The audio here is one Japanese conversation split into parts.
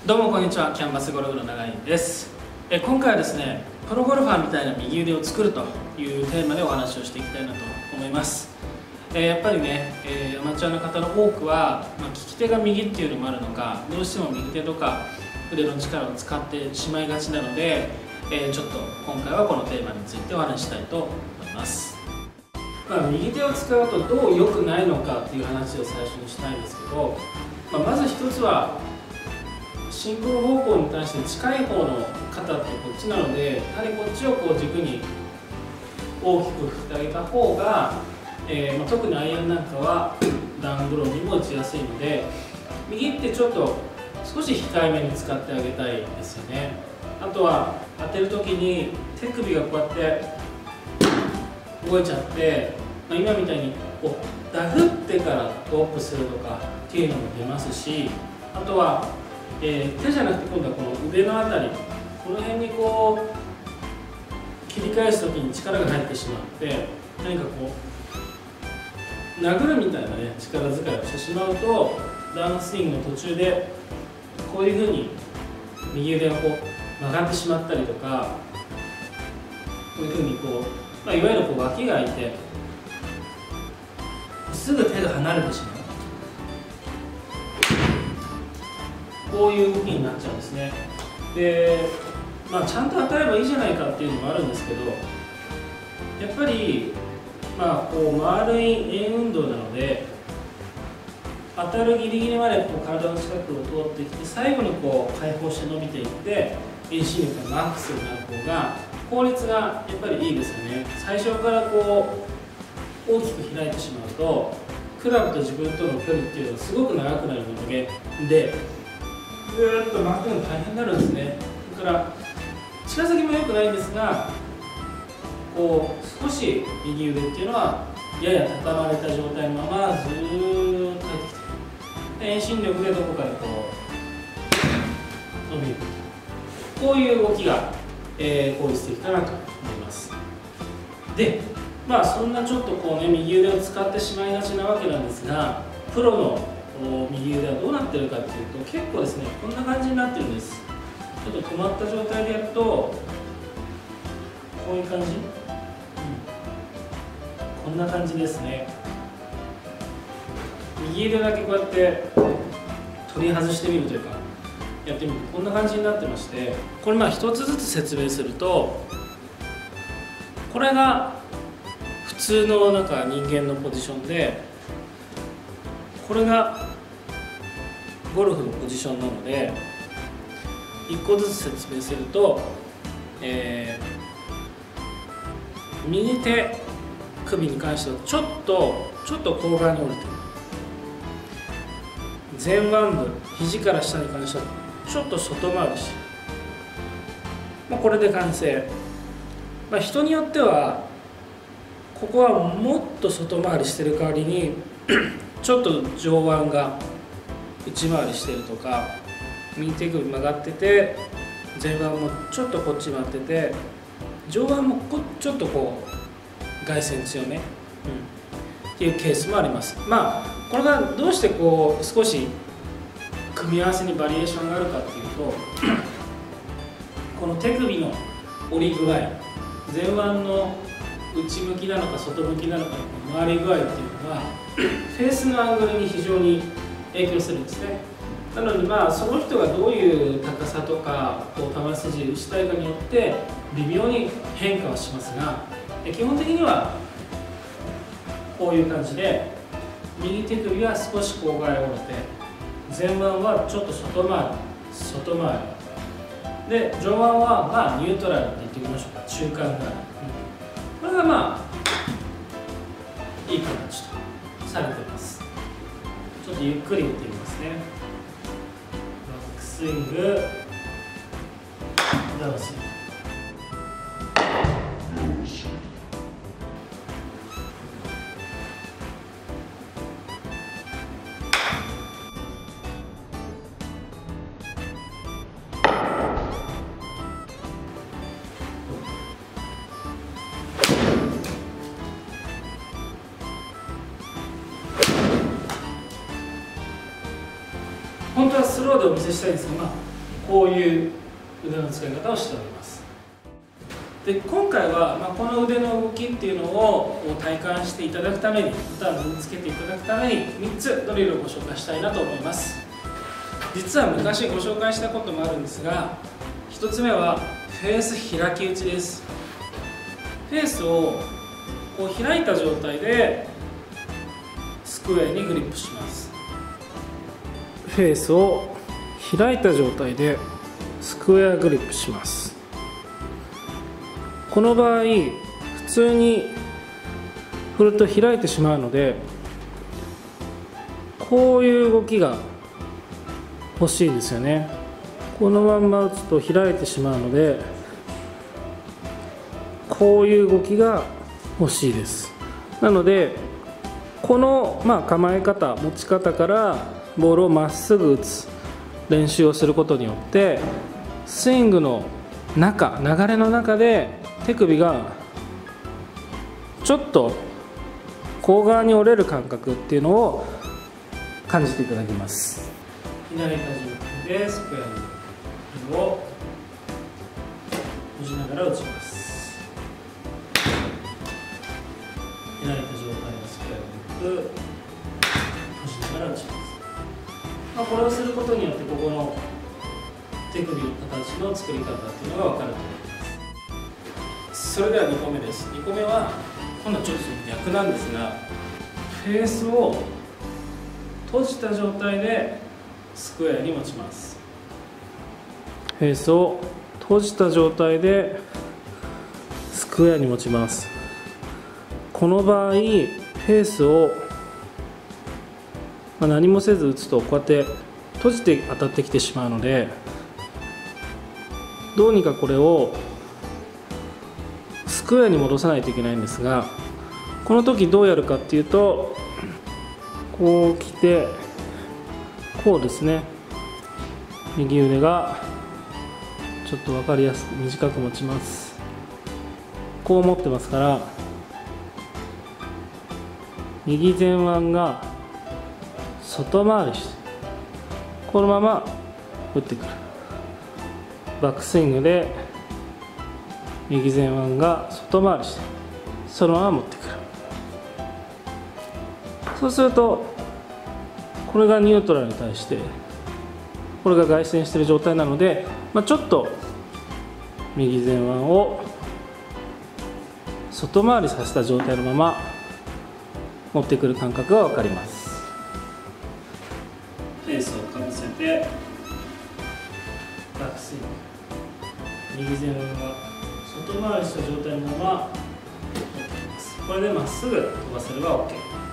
どうもこんにちは、キャンバスゴルフの永井です。今回はですね、プロゴルファーみたいな右腕を作るというテーマでお話をしていきたいなと思います。やっぱりね、アマチュアの方の多くは、利き手が右っていうのもあるのか、どうしても右手とか腕の力を使ってしまいがちなので、ちょっと今回はこのテーマについてお話ししたいと思います。右手を使うとどう良くないのかっていう話を最初にしたいんですけど、まず一つは進行方向に対して近い方の肩ってこっちなので、やはりこっちをこう軸に大きく振ってあげた方が、特にアイアンなんかはダウンブローにも打ちやすいので、右ってちょっと少し控えめに使ってあげたいですよね。あとは当てる時に手首がこうやって動いちゃって、今みたいにこうダフってからドロップするとかっていうのも出ますし、あとは手じゃなくて今度はこの腕のあたり、この辺にこう切り返す時に力が入ってしまって、何かこう殴るみたいなね力遣いをしてしまうと、ダウンスイングの途中でこういうふうに右腕がこう曲がってしまったりとか、こういうふうにこう、いわゆるこう脇が開いてすぐ手が離れてしまう、こういう動きになっちゃうんですね。で、ちゃんと当たればいいじゃないかっていうのもあるんですけど、やっぱりこう丸い円運動なので、当たるギリギリまでこう体の近くを通ってきて、最後にこう開放して伸びていって遠心力がマックスになる方が効率がやっぱりいいですよね。最初からこう大きく開いてしまうと、クラブと自分との距離っていうのがすごく長くなるので、ぐーっと巻くの大変になるんですね。だから近づきも良くないんですが、こう少し右腕っていうのはやや畳まれた状態のままずーっと入ってきて、遠心力でどこかでこう伸びる、こういう動きが、効率的かなと思います。で、そんなちょっとこうね右腕を使ってしまいがちなわけなんですが、プロの右腕はどうなってるかっていうと、結構ですねこんな感じになってるんです。ちょっと止まった状態でやるとこういう感じ、こんな感じですね。右腕だけこうやって取り外してみるというかやってみるとこんな感じになってまして、これ一つずつ説明すると、これが普通の人間のポジションで、これがゴルフのポジションなので、1個ずつ説明すると、右手首に関してはちょっと後側に折れてる。前腕部、肘から下に関してはちょっと外回りしてる。これで完成。人によってはここはもっと外回りしてる代わりにちょっと上腕が内回りしてるとか、右手首曲がってて前腕もちょっとこっち回ってて、上腕もちょっとこう外旋強め、っていうケースもあります。これがどうしてこう少し組み合わせにバリエーションがあるかっていうと、この手首の折り具合、前腕の内向きなのか外向きなのかの回り具合っていうのはフェースのアングルに非常に影響するんですね。なのでその人がどういう高さとかこう球筋打ちたいかによって微妙に変化はしますが、基本的にはこういう感じで右手首は少し後側へ折れて、前腕はちょっと外回りで、上腕はニュートラルって言ってみましょうか、中間ぐらい、これがいい形とされています。ちょっとゆっくり打ってみますね。バックスイング、ダウンスイング。本当はスローでお見せしたいんですが、 こういう腕の使い方をしております。で今回は、この腕の動きっていうのを体感していただくために、また身につけていただくために3つドリルをご紹介したいなと思います。実は昔ご紹介したこともあるんですが、1つ目はフェース開き打ちです。フェースをこう開いた状態でスクエアにグリップします。フェースを開いた状態でスクエアグリップします。この場合普通に振ると開いてしまうので、こういう動きが欲しいですよね。このまんま打つと開いてしまうので、こういう動きが欲しいです。なのでこの構え方、持ち方からボールをまっすぐ打つ練習をすることによって、スイングの中、流れの中で手首がちょっと後側に折れる感覚っていうのを感じていただきます。開いた状態でスクエアにを閉じながら打ちます。開いた状態でスクエアに閉じながら打ちます。これをすることによってここの手首の形の作り方っていうのが分かると思います。それでは2個目です。2個目は今度はちょっと逆なんですが、フェースを閉じた状態でスクエアに持ちます。フェースを閉じた状態でスクエアに持ちます。この場合フェースを何もせず打つと、こうやって閉じて当たってきてしまうので、どうにかこれをスクエアに戻さないといけないんですが、この時どうやるかっていうと、こう来てこうですね。右腕がちょっと分かりやすく短く持ちます。こう持ってますから、右前腕が外回りしてこのまま打ってくる。バックスイングで右前腕が外回りしてそのまま持ってくる。そうするとこれがニュートラルに対してこれが外旋している状態なので、ちょっと右前腕を外回りさせた状態のまま持ってくる感覚が分かります。フェースをかぶせてバックスイング、右前腕が外回りした状態のまま持ってきます。これでまっすぐ飛ばせれば OK。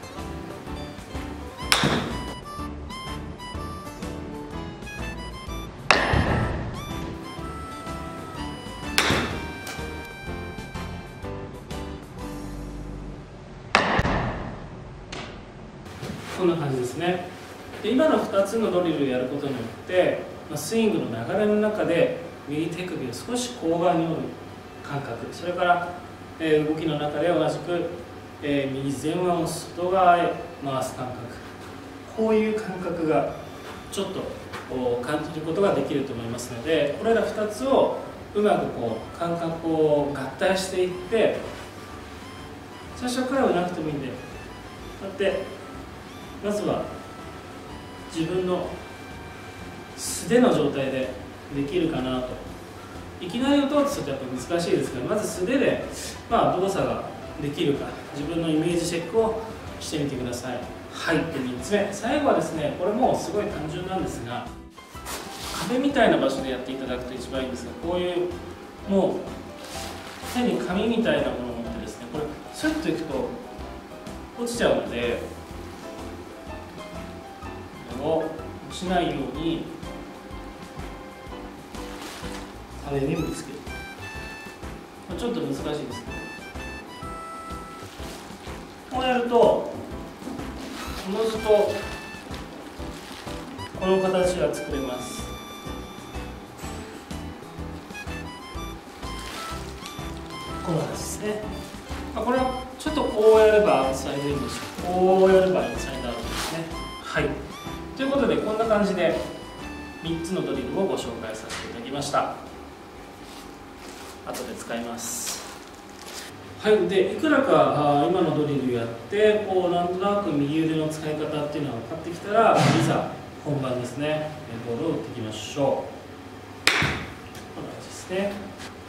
こんな感じですね。で今の2つのドリルをやることによって、スイングの流れの中で右手首を少し後側に折る感覚、それから、動きの中で同じく、右前腕を外側へ回す感覚、こういう感覚がちょっと感じることができると思いますので、これら2つをうまく感覚を合体していって、最初からはなくてもいいんで、こうやってまずは自分の素手の状態でできるかなと。いきなり打とうとするとやっぱ難しいですけど、まず素手で動作ができるか自分のイメージチェックをしてみてください。はい。で3つ目、最後はですね、これもすごい単純なんですが、壁みたいな場所でやっていただくと一番いいんですが、こういうもう手に紙みたいなものを持ってですね、これスッといくと落ちちゃうので、を落ちないように壁にぶつける。ちょっと難しいですけど、こうやるとおのずとこの形が作れます。この形ですね。これはちょっとこうやればアウトサイドインでしょう。こうやればインサイドアウトですね。はい。ということでこんな感じで 3つのドリルをご紹介させていただきました。後で使います。はい、でいくらか今のドリルやってなんとなく右腕の使い方っていうのが分かってきたら、いざ本番ですね、ボールを打っていきましょう。こんな感じですね。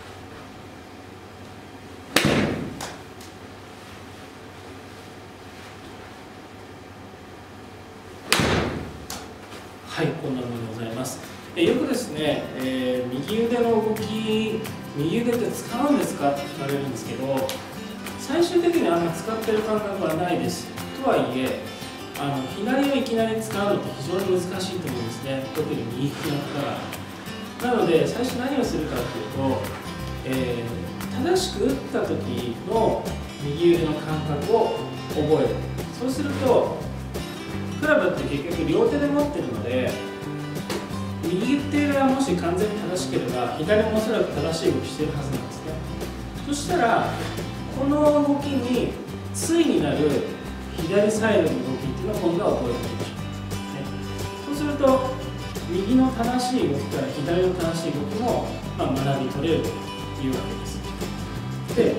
はい、こんなものでございます。よくですね、右腕の動き、右腕って使うんですかって聞かれるんですけど、最終的にあんま使ってる感覚はないです。とはいえ、左をいきなり使うのって非常に難しいと思うんですね、特に右利きの方が。なので、最初何をするかというと、正しく打った時の右腕の感覚を覚える。そうすると、クラブって結局両手で持ってるので、右手がもし完全に正しければ左もおそらく正しい動きしてるはずなんですね。そしたらこの動きに対になる左サイドの動きっていうのを今度は覚えていきましょう、そうすると右の正しい動きから左の正しい動きも、学び取れるというわけです。で、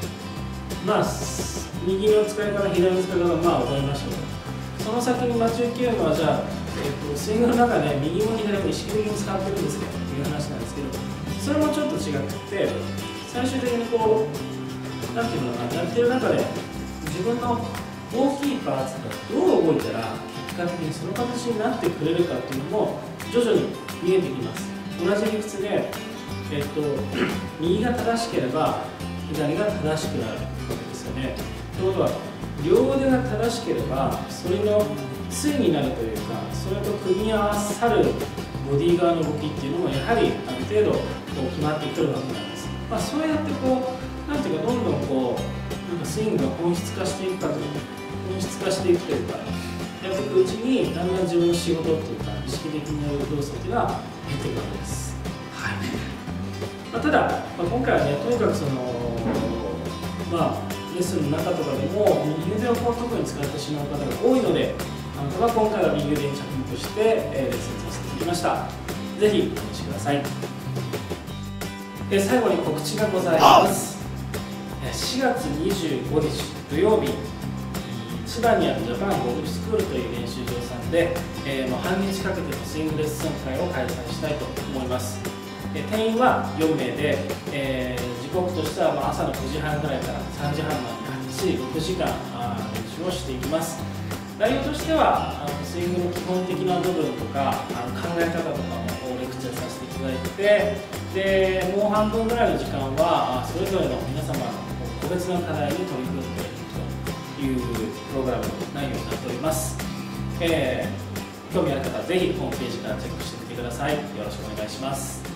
右の使い方、左の使い方を覚えましたと。その先に待ち受けるのは、じゃあ、スイングの中で右も左も意識的に使ってるんですけどという話なんですけど、それもちょっと違くて、最終的になんていうのかな、やってる中で自分の大きいパーツがどう動いたら結果的にその形になってくれるかっていうのも徐々に見えてきます。同じ理屈で、右が正しければ左が正しくなるわけですよね。ということは両腕が正しければそれの対になるというか、それと組み合わさるボディ側の動きっていうのもやはりある程度決まってくるわけなんです。そうやってなんていうか、どんどんなんかスイングが本質化していくというか、やっていくうちにだんだん自分の仕事っていうか意識的にやる要素っていうのは減っていくわけです。はい。ただ、今回はね、とにかくレッスンの中とかでも右腕を特に使ってしまう方が多いので、今回は右腕に着目して、レッスンさせていただきました。ぜひお試しください。最後に告知がございます。4月25日土曜日、千葉にあるジャパンゴルフスクールという練習場さんで、半日かけてのスイングレッスン会を開催したいと思います。定員は4名で、時刻としては朝の9時半ぐらいから3時半までかっちり6時間練習をしていきます。内容としてはスイングの基本的な部分とか考え方とかもレクチャーさせていただいて、でもう半分ぐらいの時間はそれぞれの皆様の個別の課題に取り組んでいくというプログラム内容になっております。興味ある方はぜひホームページからチェックしてみてください。よろしくお願いします。